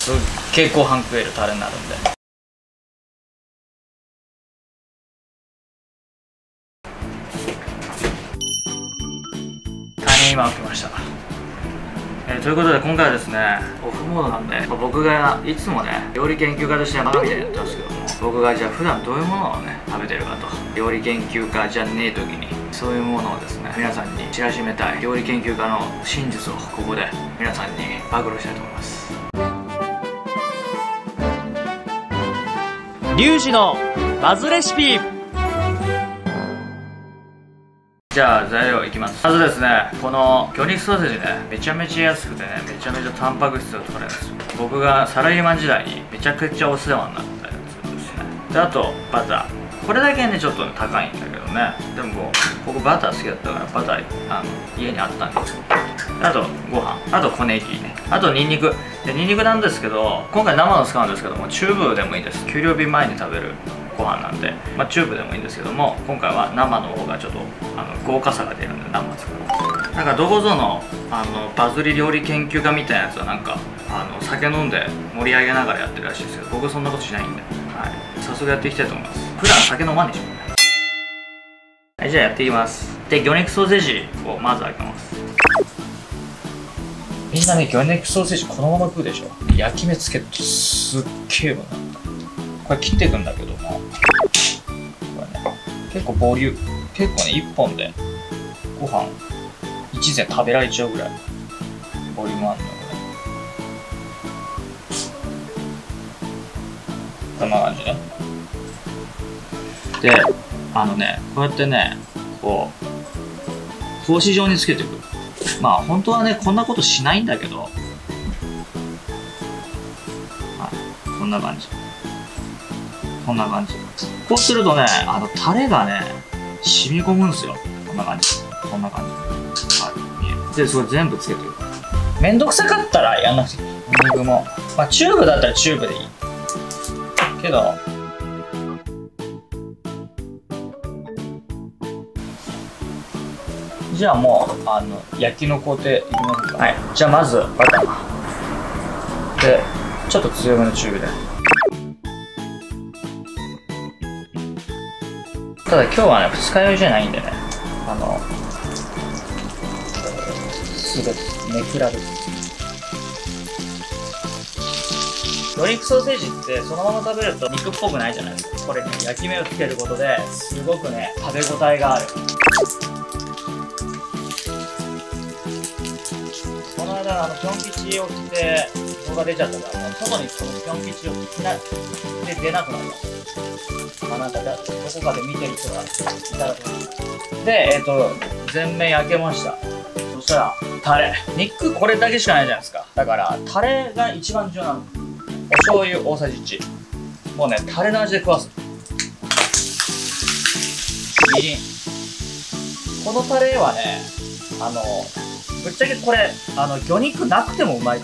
すっげえご飯食えるタレになるんで。大変今起きました。ということで今回はですね、オフモードなんで、僕がいつもね料理研究家としてバカみたいにやってますけども、僕がじゃあ普段どういうものをね食べてるかと、料理研究家じゃねえ時にそういうものをですね皆さんに知らしめたい料理研究家の真実をここで皆さんに暴露したいと思います。リュウジのバズレシピ。じゃあ材料いきます。まずですね、この魚肉ソーセージね、めちゃめちゃ安くてね、めちゃめちゃタンパク質が取れるんですよ。僕がサラリーマン時代にめちゃくちゃお世話になったやつですね。であとバター、これだけねちょっと高いんだけどね、でも僕バター好きだったからバター家にあったんですよ。あとご飯、あと小ネギね、あとニンニクで、ニンニクなんですけど今回生の使うんですけども、チューブでもいいです。給料日前に食べるご飯なんで、チューブでもいいんですけども、今回は生の方がちょっと豪華さが出るんで生使う。なんかどこぞのバズり料理研究家みたいなやつはなんか酒飲んで盛り上げながらやってるらしいですけど、僕そんなことしないんで、はい、早速やっていきたいと思います。普段酒飲まんでしょ。はい、じゃあやっていきます。で魚肉ソーセージをまず開けます。みんなね魚肉ソーセージこのまま食うでしょ。焼き目つけるとすっげえうまい。これ切っていくんだけども、これね結構ボリューム、結構ね1本でご飯1膳食べられちゃうぐらいボリュームあるんだよ。こんな感じね。でこうやってねこう格子状につけていく。本当はねこんなことしないんだけど、はい、こんな感じ、こんな感じ。こうするとねタレがね染み込むんですよ。こんな感じ、こんな感じ、はい、見える。でそれ全部つけてる。めんどくさかったらやんなくていい。ニンニクもチューブだったらチューブでいいけど、じゃあもう焼きの工程いきますか。はい、じゃあまずバターでちょっと強めの中火で。ただ今日はね二日酔いじゃないんでね、すぐめくられる。魚肉ソーセージってそのまま食べると肉っぽくないじゃないですか。これね焼き目をつけることですごくね食べ応えがある。この間ピョン吉を着て動画出ちゃったから、外にそのピョン吉を着て出なくなった。なんかどこかで見てる人がいたらと思う。で全面焼けました。そしたらタレ、肉これだけしかないじゃないですか。だからタレが一番重要なの。お醤油大さじ1、もうねタレの味で食わす。みりん、このタレはねぶっちゃけこれ魚肉なくてもうまいから。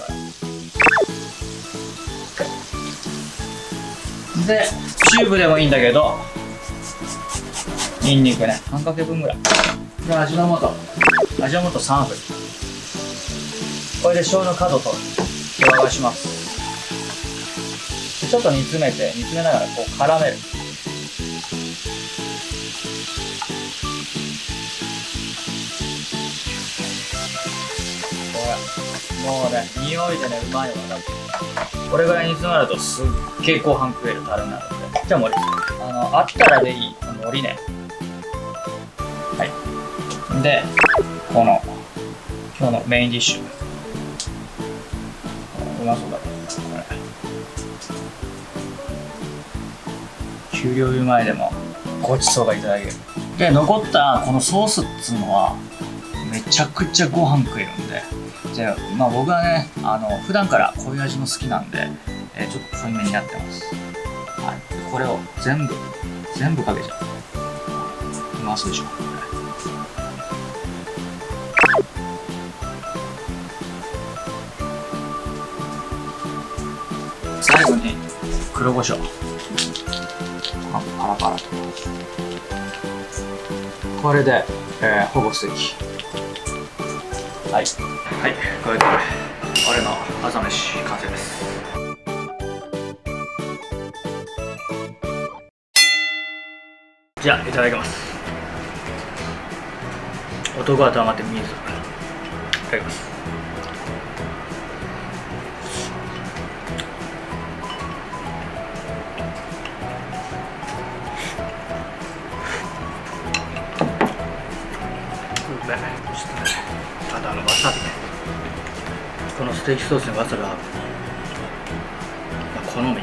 でチューブでもいいんだけど、ニンニクね半かけ分ぐらいで、味の素3振り。これで醤油の角と手沸かします。でちょっと煮詰めながらこう絡める。もうね匂いでねうまいのが分かってる。これぐらい煮詰まるとすっげえご飯食えるタレになるんで。じゃあ盛りあったらでいい海苔ね。はい、でこの今日のメインディッシュ、うまそうだねこれ。給料日前でもごちそうがいただける。で残ったこのソースっつうのはめちゃくちゃご飯食えるんで、じゃあ僕はね普段からこういう味の好きなんで、ちょっと濃いめになってます。はい、これを全部かけちゃう。うまそうでしょ。最後に黒胡椒パラパラと。これで、ほぼステーキ。はい、これで俺の朝飯完成です。 じゃあいただきます。男は黙って水。いただきます。うまい。ちょっとね、あとわさびね。このステーキソースにわさびが好みね。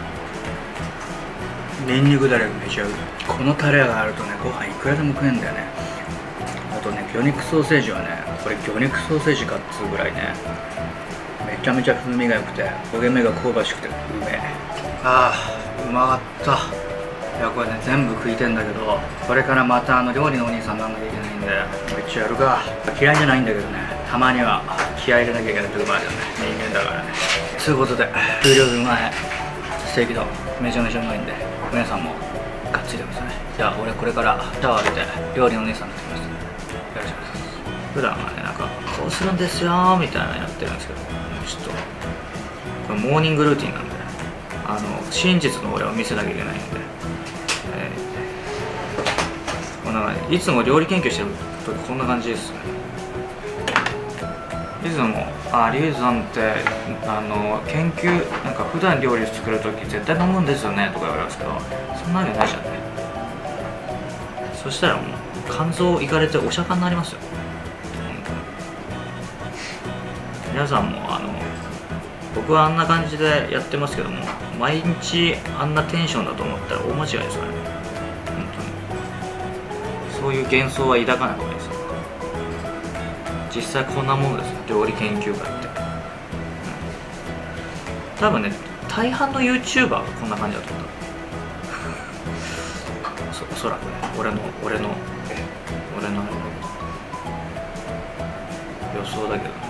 ニンニクだれがめちゃう。このタレがあるとね、ご飯いくらでも食えんだよね。あとね、魚肉ソーセージはね、これ魚肉ソーセージかっつうぐらいね、めちゃめちゃ風味が良くて、焦げ目が香ばしくてうめえ。ああ、うまかった。いや、これね、全部食いてんだけど、これからまた料理のお兄さんになんなきゃいけないんで、めっちゃやるか。嫌いじゃないんだけどね、たまには気合い入れなきゃいけない時もあるよね、人間だからね。ということで、給料日前、ステーキ丼、めちゃめちゃうまいんで、皆さんもがっつりください。じゃあ、俺これからシャワー浴びて、料理のお姉さんになってきます。よろしくお願いします。普段はね、なんか、こうするんですよーみたいなのやってるんですけど、ちょっと、これモーニングルーティンなんで、真実の俺を見せなきゃいけないんで、こんな感じ。いつも料理研究してる時こんな感じですね。いつもリュウさんって研究なんか普段料理作る時絶対飲むんですよねとか言われますけど、そんなわけないじゃんね。そしたらもう肝臓いかれてお釈迦になりますよ。皆さんも僕はあんな感じでやってますけども、毎日あんなテンションだと思ったら大間違いですからね。本当にそういう幻想は抱かない方がいいですよ。実際こんなものですよ、料理研究会って、多分ね、大半の YouTuber がこんな感じだと思った。おそらくね、俺の予想だけどね。